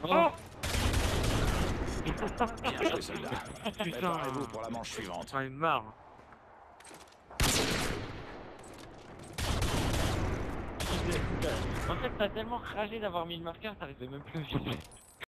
Oh. Bien joué, soldat. Préparez-vous pour la manche suivante. J'en ai marre. En fait, t'as tellement ragé d'avoir mis le marqueur, t'arrivais même plus à viser.